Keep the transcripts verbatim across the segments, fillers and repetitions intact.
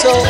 soul.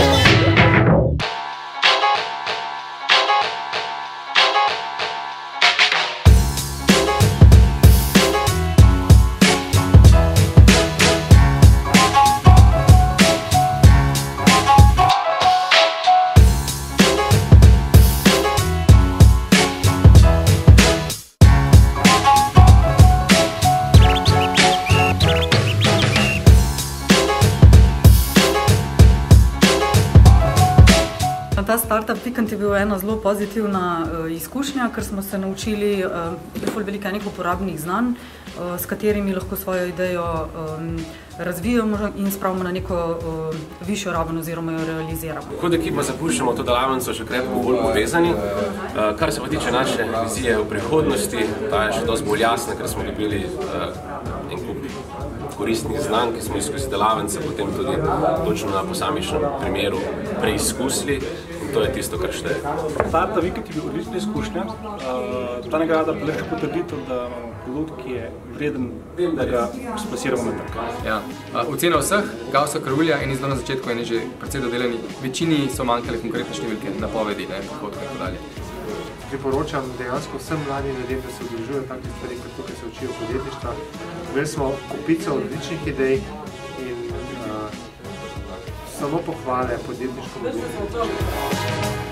Ta Startup Weekend je bil ena zelo pozitivna uh, izkušnja, ker smo se naučili uh, veliko enih uporabnih znanj, uh, s katerimi lahko svojo idejo um, razvijamo in spravimo na neko uh, višjo raven oziroma jo realiziramo. Kot ekipa zapuščamo to delavnico še krepko bolj povezani. Uh, kar se pa tiče naše vizije v prihodnosti, ta je še dosti bolj jasna, ker smo dobili uh, en kup koristnih znanj, ki smo jih skozi delavnice potem tudi točno na posamičnem primeru preizkusili. To je tisto, kar šteje. Startup Weekend je bil odlična izkušnja. Ta nagrada pa le še potrditev, da imamo produkt, ki je vreden, da ga splasiramo na trg. Ja. Ocena vseh, Gaussa, Krulja in zelo na začetku je že precej dodelani. Večini so manjkale konkretne številke, napovedi, prihodke in tako dalje. Priporočam dejansko vsem mladim ljudem, da se udeležujejo takih stvari, kot tukaj se učijo podjetništva. Imeli smo kupico odličnih idej in uh, samo pohvale podjetniškemu duhu.